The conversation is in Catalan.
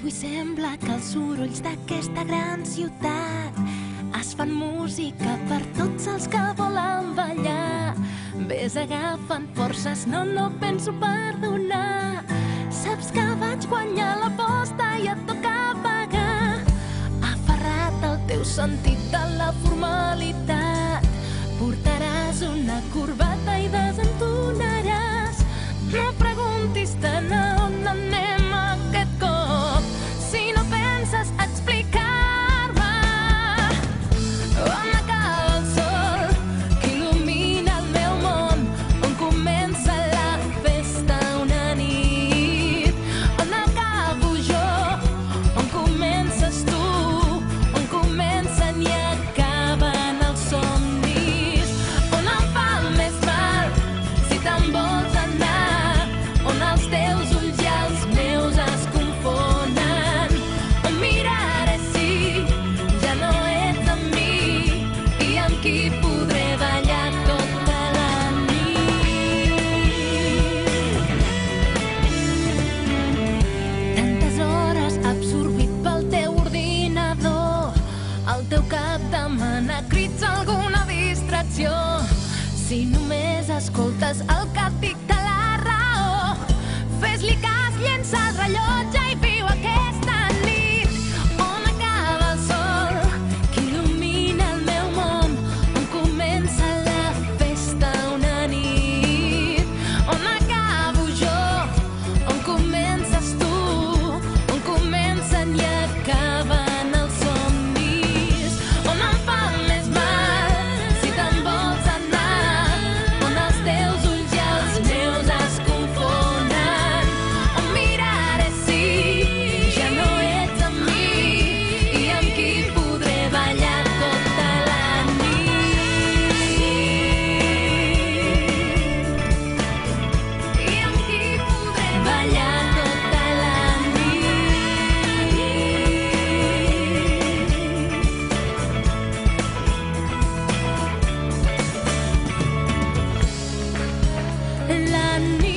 Avui sembla que els sorolls d'aquesta gran ciutat es fan música per tots els que volen ballar. Vés agafant forces, no penso perdonar. Saps que vaig guanyar l'aposta i et toca pagar. Aferrat al teu sentit de la formalitat, portaràs una corbata i desentonaràs. No preguntis tant a on anem aquest cop, si no penses explicar-me on acaba el sol que il·lumina el meu món, on comença la festa una nit, on acabo jo, on comences tu, on comencen i acaben els somnis, on em fa més mal si te'n vols anar, on els teus ulls i els meus es confonen, on miraré si ja no ets amb mi i amb qui podré ballar tota la nit. Tantes hores absorbit pel teu ordinador, el teu cap demana crits alguna distracció. Si només escoltes el que et dicta la raó, fes-li cas, llença el rellotge i viu aquesta nit. On acaba el sol que il·lumina el meu món, on comença la festa una nit, on acabo jo, on comences tu, on comencen i acaben els somnis, on em fa més mal si te'n vols anar, on els teus ulls i els meus es confonen, on miraré si ja no ets amb mi i amb qui podré ballar tota la nit, i amb qui podré ballar tota la nit. La nit